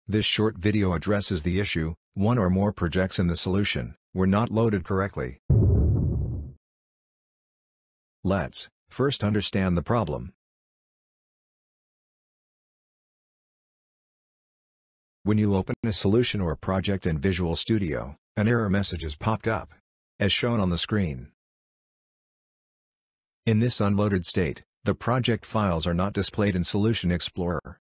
This short video addresses the issue: one or more projects in the solution were not loaded correctly. Let's first understand the problem. When you open a solution or project in Visual Studio, an error message is popped up, as shown on the screen. In this unloaded state, the project files are not displayed in Solution Explorer.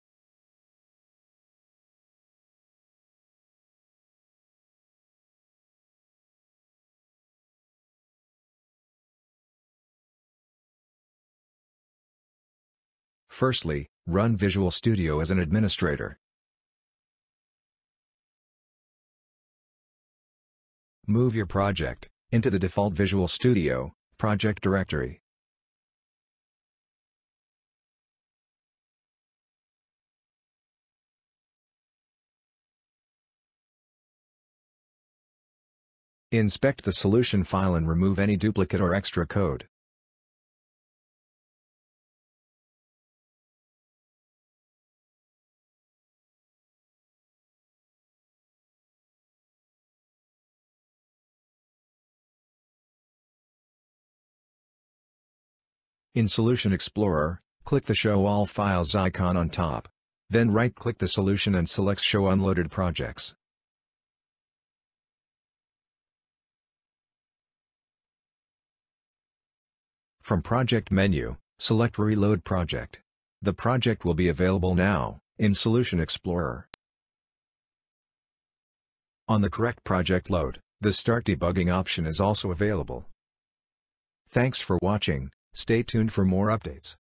Firstly, run Visual Studio as an administrator. Move your project into the default Visual Studio project directory. Inspect the solution file and remove any duplicate or extra code. In Solution Explorer, click the Show All Files icon on top. Then right-click the solution and select Show Unloaded Projects. From Project menu, select Reload Project. The project will be available now in Solution Explorer. On the correct project load, the Start Debugging option is also available. Thanks for watching. Stay tuned for more updates.